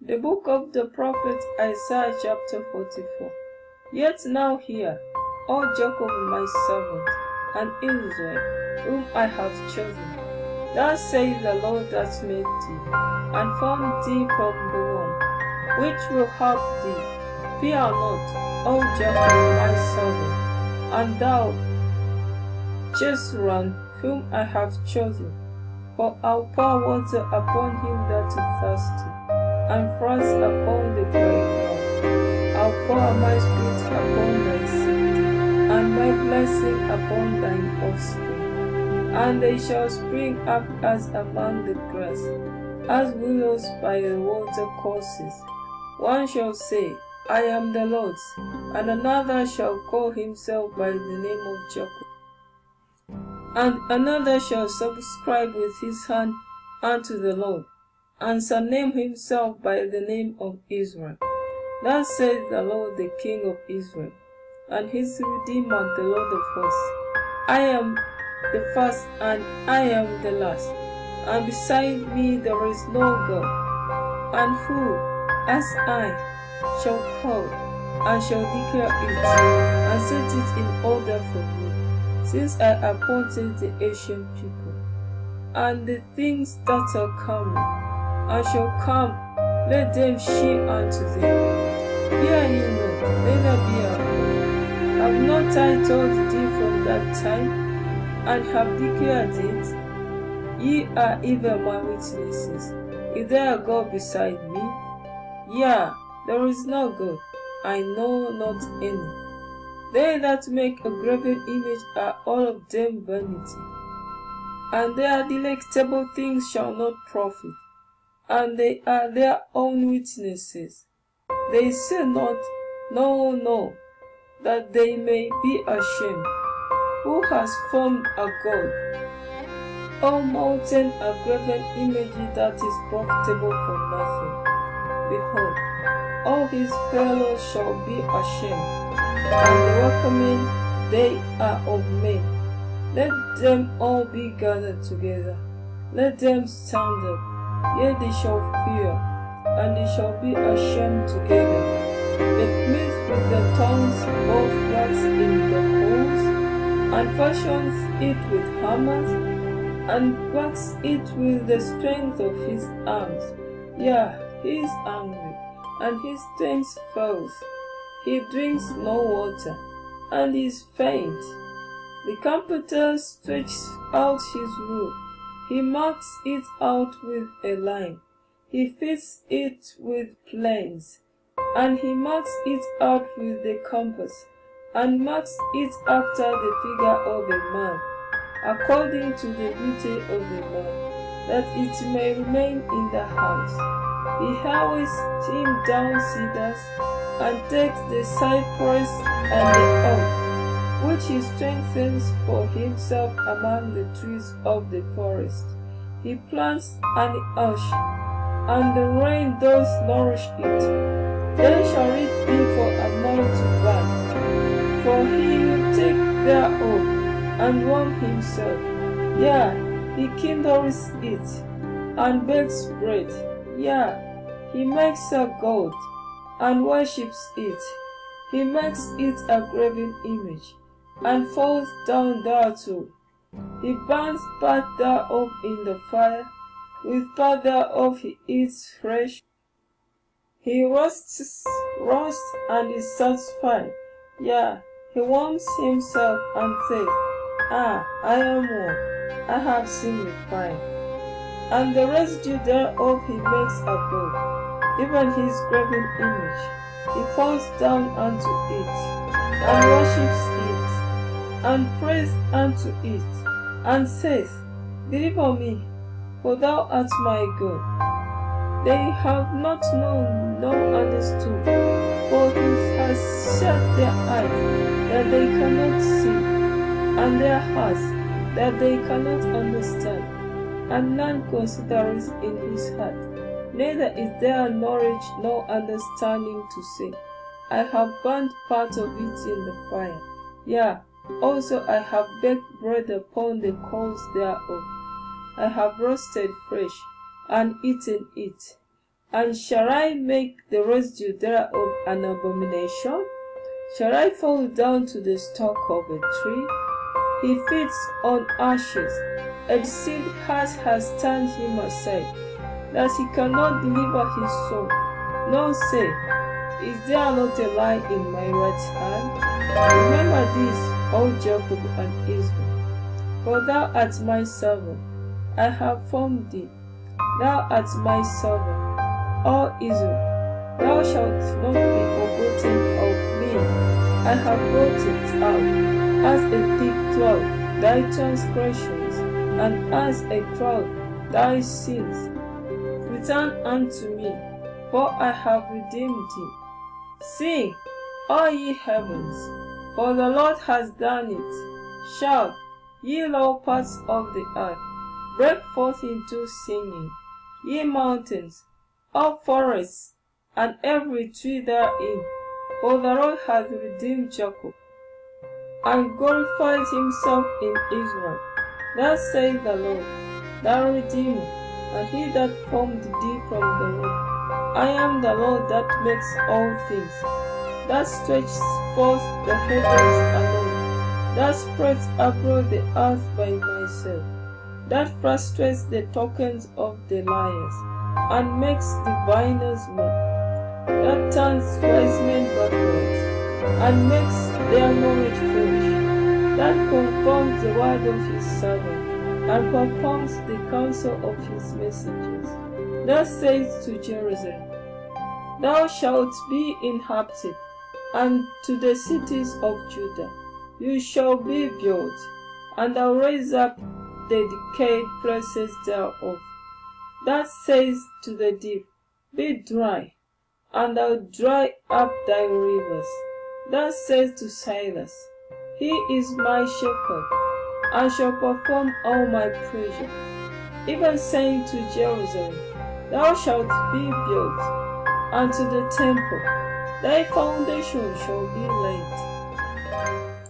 The book of the prophet Isaiah chapter 44. Yet now hear, O Jacob my servant, and Israel, whom I have chosen. Thus saith the Lord that made thee, and formed thee from the womb, which will help thee. Fear not, O Jacob my servant, and thou, Jeshurun, whom I have chosen. For I will pour water upon him that is thirsty, and frost upon the dry ground. I will pour my spirit upon thy seed, and my blessing upon thine offspring. And they shall spring up as among the grass, as willows by the watercourses. One shall say, I am the Lord's, and another shall call himself by the name of Jacob. And another shall subscribe with his hand unto the Lord, and shall name himself by the name of Israel. Thus saith the Lord, the King of Israel, and his Redeemer, the Lord of hosts. I am the first, and I am the last, and beside me there is no God. And who, as I, shall call, and shall declare it, and set it in order for me, since I appointed the ancient people, and the things that are coming, and shall come, let them shear unto them. Fear ye not, neither be afraid. Have not I told thee from that time, and have declared it? Ye are even my witnesses. Is there a God beside me? Yea, there is no God, I know not any. They that make a graven image are all of them vanity, and their delectable things shall not profit, and they are their own witnesses. They say not, No, no, that they may be ashamed. Who has formed a God? O mountain, a graven image that is profitable for nothing. Behold, all his fellows shall be ashamed, and the workmen, they are of men. Let them all be gathered together. Let them stand up, yet they shall fear, and they shall be ashamed together. That meets with the tongues both wax in the coals, and fashions it with hammers, and wax it with the strength of his arms. Yea, he is angry, and his strength fails. He drinks no water, and is faint. The carpenter stretches out his rule. He marks it out with a line. He fits it with planes, and he marks it out with the compass, and marks it after the figure of a man, according to the beauty of the man, that it may remain in the house. He hurries him down cedars, and takes the cypress and the oak, which he strengthens for himself among the trees of the forest. He plants an ash, and the rain doth nourish it. Then shall it be for a man to burn, for he will take thereof, and warm himself. Yea, he kindles it, and bakes bread. Yea, he makes a god, and worships it. He makes it a graven image, and falls down thereto. He burns part thereof in the fire, with part thereof he eats flesh. He roasts and is satisfied. Yea, he warms himself and says, Ah, I am warm, I have seen the fire. And the residue thereof he makes a god, even his graven image. He falls down unto it, and worships it, and prays unto it, and saith, Deliver me, for thou art my God. They have not known nor understood, for he has shut their eyes, that they cannot see, and their hearts, that they cannot understand. And none considereth in his heart, neither is there knowledge nor understanding to say, I have burnt part of it in the fire. Yea, also I have baked bread upon the coals thereof. I have roasted flesh, and eaten it, And shall I make the residue thereof an abomination? Shall I fall down to the stalk of a tree? He feeds on ashes. A deceived heart has turned him aside, that he cannot deliver his soul. None say, Is there not a lie in my right hand? Remember this, O Jacob and Israel. For thou art my servant, I have formed thee. Thou art my servant, O Israel. Thou shalt not be forgotten of me. I have brought it out, as a thick cloud, thy transgressions, and as a crowd, thy sins. Return unto me, for I have redeemed thee. Sing, all ye heavens, for the Lord has done it. Shout, ye low parts of the earth, break forth into singing, ye mountains, all forests, and every tree therein, for the Lord hath redeemed Jacob, and glorified himself in Israel. Thus saith the Lord, thy Redeemer, and he that formed thee from the womb. I am the Lord that makes all things, that stretches forth the heavens alone, that spreads abroad the earth by myself, that frustrates the tokens of the liars, and makes diviners mad, that turns wise men backwards, and makes their knowledge foolish, that confirms the word of his servant, and performs the counsel of his messengers. Thus saith to Jerusalem, Thou shalt be inhabited, and to the cities of Judah you shall be built, and I'll raise up the decayed places thereof. That says to the deep, Be dry, and I'll dry up thy rivers. That says to Silas, He is my shepherd, and shall perform all my pleasure. Even saying to Jerusalem, Thou shalt be built, and to the temple, thy foundation shall be laid.